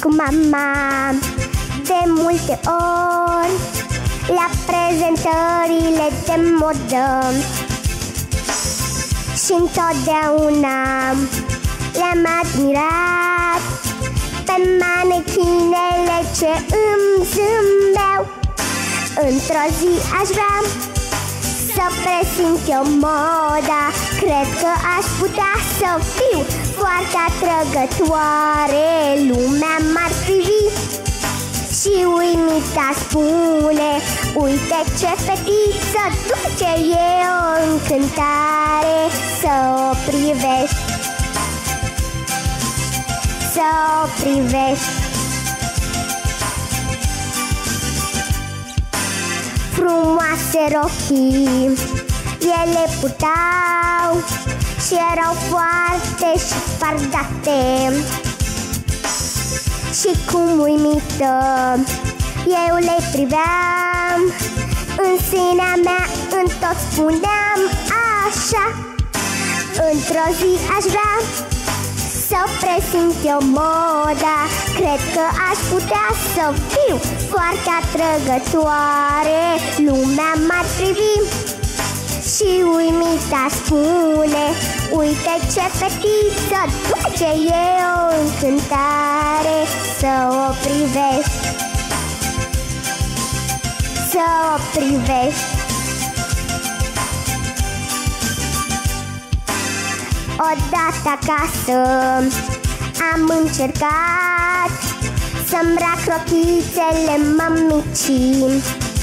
cu mama de multe ori la prezentările de modă și întotdeauna le-am admirat pe manechinele ce îmi zâmbeau. Într-o zi aș vrea să presimt eu moda, cred că aș putea să fiu foarte atrăgătoare. Lumea m-ar privi și uimită spune: uite ce fetiță dulce, e o încântare să o privești, să o privești. Frumoase rochii ele purtau și erau foarte șfardate, și cum uimită eu le priveam, în sinea mea întot spuneam așa: într-o zi aș vrea să presimt eu moda, cred că aș putea să fiu foarte atrăgătoare. Lumea m-ar privi și uimită spune: uite ce fetiță dulce, e o încântare să o privești, să o privești. Odată acasă am încercat să-mi rac rochițele mămicii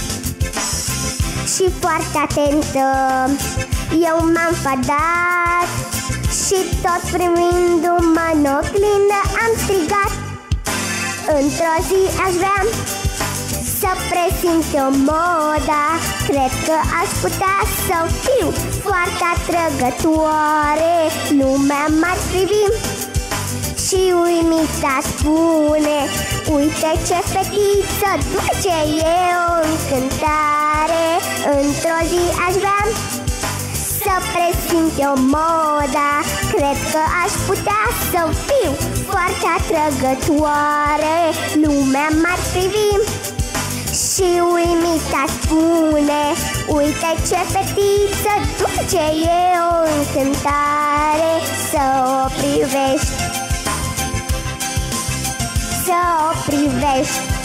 și foarte atentă eu m-am fadat și tot privindu-mă în oglindă am strigat: într-o zi aș vrea să presimt eu moda, cred că aș putea să fiu foarte atrăgătoare. Lumea m-ar privi și uimită spune: uite ce fetiță dulce, e o încântare. Într-o zi aș vrea să presimt eu moda, cred că aș putea să fiu foarte atrăgătoare. Lumea m-ar privi și uimită spune: uite ce fetiță dulce, e o încântare să o privești, să o privești.